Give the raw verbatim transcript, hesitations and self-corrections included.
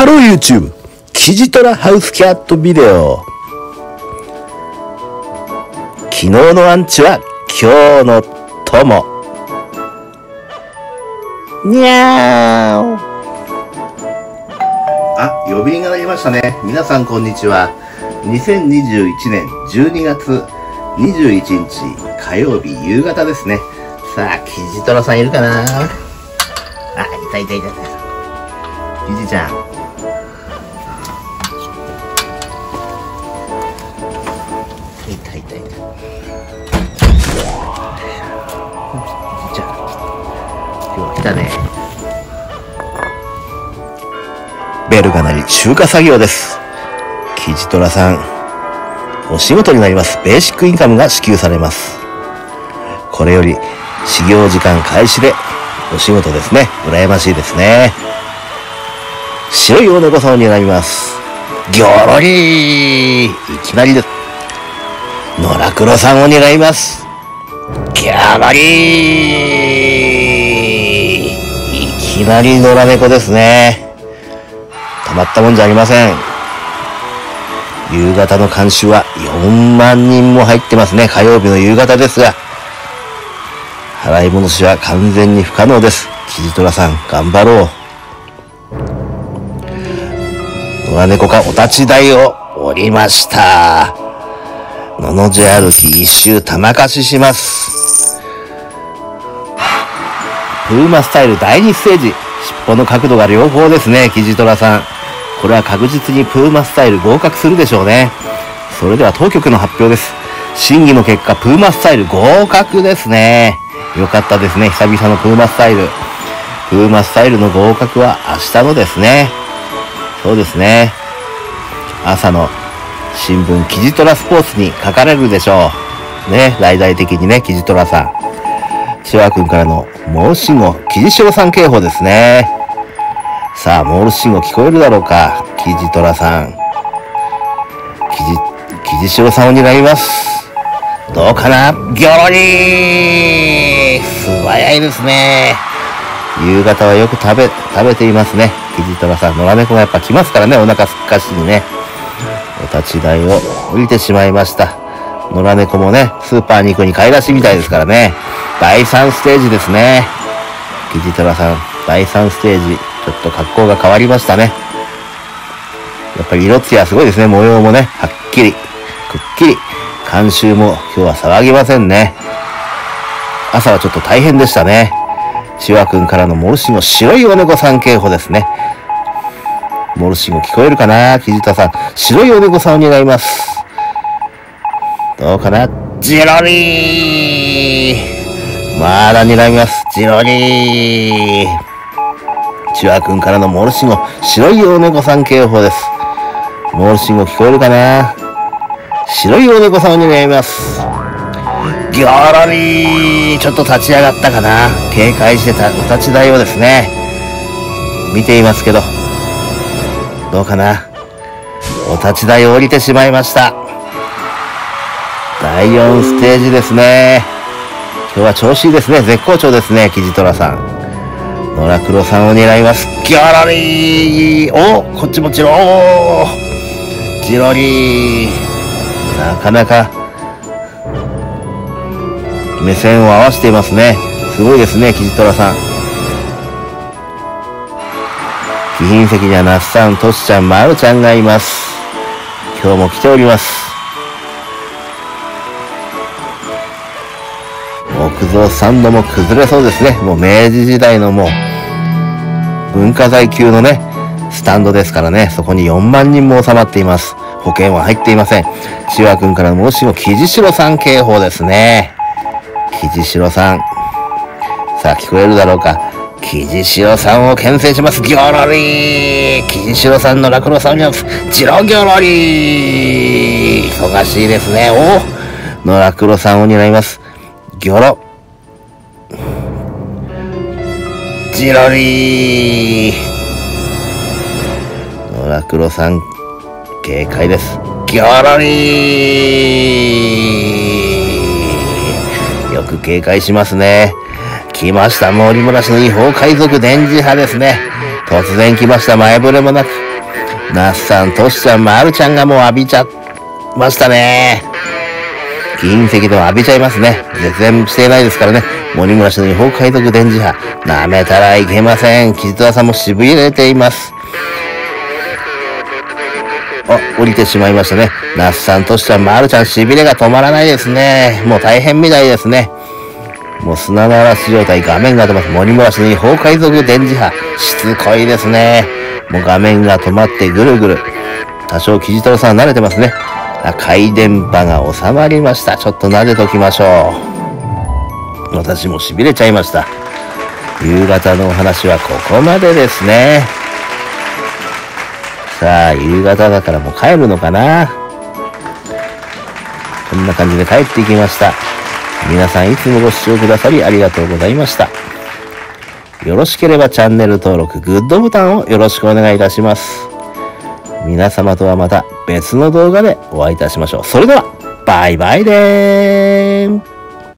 ハロー YouTube キジトラハウスキャットビデオ。昨日のアンチは今日の友。にゃーお。あ、呼び鈴が鳴りましたね。皆さんこんにちは。にせんにじゅういちねんじゅうにがつにじゅういちにち火曜日夕方ですね。さあ、キジトラさんいるかなあ、いたいたいたいた。キジちゃん。いたいたいた。キジちゃん。今日は来たね。ベルが鳴り、集荷作業です。キジトラさん、お仕事になります。ベーシックインカムが支給されます。これより、始業時間開始で、お仕事ですね。羨ましいですね。白いお猫さんになります。ギョロリー、いきなりです。野良黒さんを狙います。ギョロリー、いきなり野良猫ですね。たまったもんじゃありません。夕方の監修はよんまんにんも入ってますね。火曜日の夕方ですが、払い戻しは完全に不可能です。キジトラさん、頑張ろう。野良猫がお立ち台を降りました。のの字歩き一周玉貸しします。プーマスタイルだいにステージ。尻尾の角度が両方ですね、キジトラさん。これは確実にプーマスタイル合格するでしょうね。それでは当局の発表です。審議の結果、プーマスタイル合格ですね。よかったですね。久々のプーマスタイル。プーマスタイルの合格は明日のですね。そうですね。朝の新聞、キジトラスポーツに書かれるでしょう。ね、大々的にね、キジトラさん。シワ君からのモールス信号、キジシロさん警報ですね。さあ、モールス信号聞こえるだろうか、キジトラさん。キジ、キジシロさんを狙います。どうかな、ギョロリー、素早いですね。夕方はよく食べ、食べていますね。キジトラさん、野良猫がやっぱ来ますからね、お腹すっかしにね。お立ち台を降りてしまいました。野良猫もね、スーパーに行くに買い出しみたいですからね。だいさんステージですね。キジトラさん、だいさんステージ、ちょっと格好が変わりましたね。やっぱり色艶すごいですね。模様もね、はっきり、くっきり。監修も今日は騒ぎませんね。朝はちょっと大変でしたね。シワ君からのモルシンゴ、白いお猫さん警報ですね。モルシンゴ聞こえるかな、キジトラさん。白いお猫さんを狙います。どうかな、ジロリー、まだ狙います。ジロリー。シワ君からのモルシンゴ、白いお猫さん警報です。モルシンゴ聞こえるかな、白いお猫さんを狙います。ギョロリー、ちょっと立ち上がったかな。警戒してたお立ち台をですね、見ていますけど、どうかな。お立ち台を降りてしまいました。だいよんステージですね。今日は調子いいですね。絶好調ですね、キジトラさん。野良黒さんを狙います。ギョロリー、お、こっちもチロー、ジロリー。なかなか目線を合わせていますね。すごいですね、キジトラさん。貴賓席には那須さん、トシちゃん、マルちゃんがいます。今日も来ております。木造サンドも崩れそうですね。もう明治時代のもう文化財級のね、スタンドですからね。そこによんまんにんも収まっています。保険は入っていません。シワ君からの申し子、キジシロさん警報ですね。キジシロさん。さあ、聞こえるだろうか。キジシロさんを牽制します。ギョロリー。キジシロさんのラクロさんには、ジロギョロリー。忙しいですね。おのラクロさんを狙います。ギョロ。ジロリー。のラクロさん、警戒です。ギョロリー。よく警戒しますね。来ました。森村氏の違法海賊電磁波ですね。突然来ました。前触れもなく。 那須さん、トシちゃん、まるちゃんがもう浴びちゃましたね。銀石でも浴びちゃいますね。絶縁していないですからね。森村氏の違法海賊電磁波。舐めたらいけません。キジトラさんもしびれています。あ、降りてしまいましたね。那須さん、トシちゃん、まるちゃん、しびれが止まらないですね。もう大変みたいですね。もう砂の嵐状態、画面が止まって、森村氏の違法海賊電磁波。しつこいですね。もう画面が止まってぐるぐる。多少キジトラさん慣れてますね。赤い電波が収まりました。ちょっと撫でときましょう。私もしびれちゃいました。夕方のお話はここまでですね。さあ、夕方だからもう帰るのかな。こんな感じで帰っていきました。皆さんいつもご視聴くださりありがとうございました。よろしければチャンネル登録、グッドボタンをよろしくお願いいたします。皆様とはまた別の動画でお会いいたしましょう。それでは、バイバイでーす。